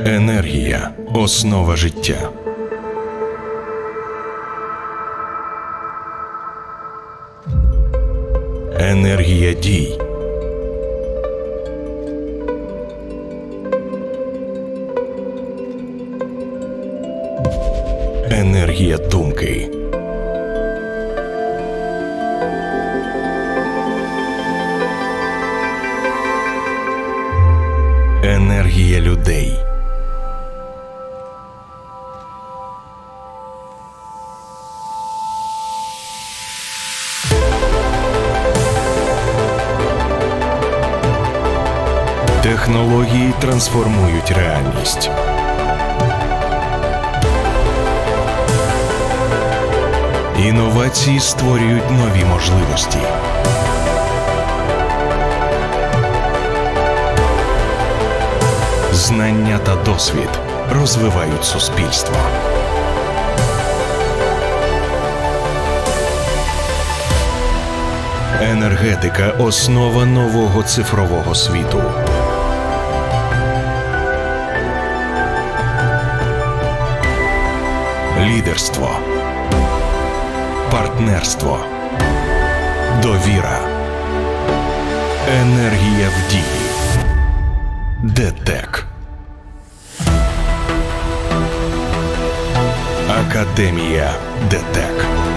Енергія – основа життя. Енергія дій. Енергія думки. Енергія людей. Технології трансформують реальність. Інновації створюють нові можливості. Знання та досвід розвивають суспільство. Енергетика – основа нового цифрового світу. Лідерство, партнерство, довіра, енергія в дії. ДТЕК. Академія ДТЕК.